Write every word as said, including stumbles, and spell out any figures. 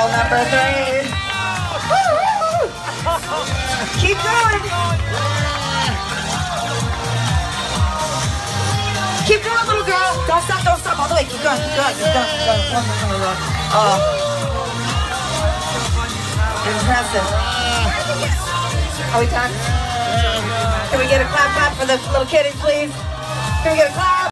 Girl number three. Keep going. Keep going, little girl. Don't stop, don't stop. All the way. Keep going, keep going, keep going, keep going. One more, one more. Oh. Impressive. Are we done? Can we get a clap clap for the little kitties, please? Can we get a clap?